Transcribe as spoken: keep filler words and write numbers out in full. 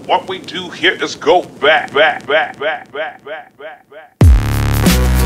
What we do here is go back, back, back, back, back, back, back, back.